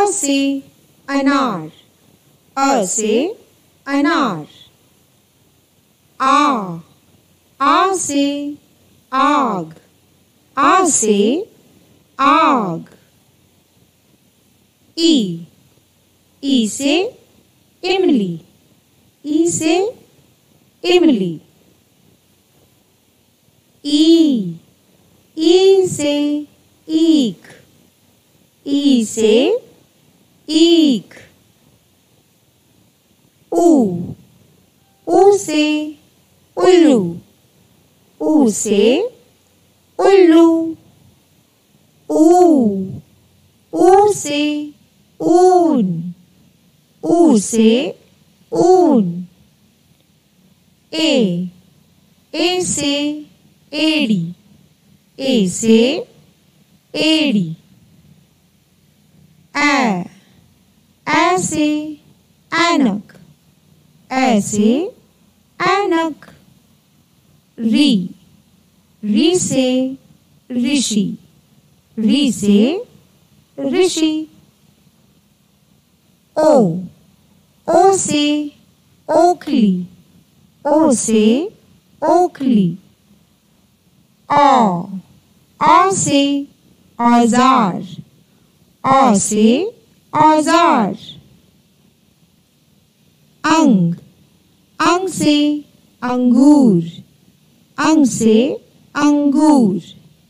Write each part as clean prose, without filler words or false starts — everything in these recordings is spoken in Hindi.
से अनार, अ से अनार। आ से आग, आ से आग। ई से इमली, ई से इमली। ई से ईख, ई से ईख। ऊ से उल्लू, ऊ से उल्लू। ऊ से ऊन, ऊ से ऊन। ए से एड़ी, ए से एड़ी। ए से ऐनक, ए से ऐनक। री से ऋषि, री से ऋषि। ओ से ओखली, ओ से ओखली। आ से औजार, आ से औजार। अंग से अंगूर, अंग से अंगूर।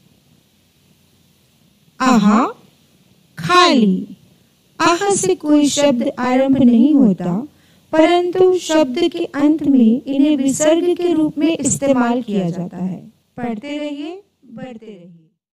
खाली, आह से कोई शब्द आरंभ नहीं होता, परंतु शब्द के अंत में इन्हें विसर्ग के रूप में इस्तेमाल किया जाता है। पढ़ते रहिए, बढ़ते रहिए।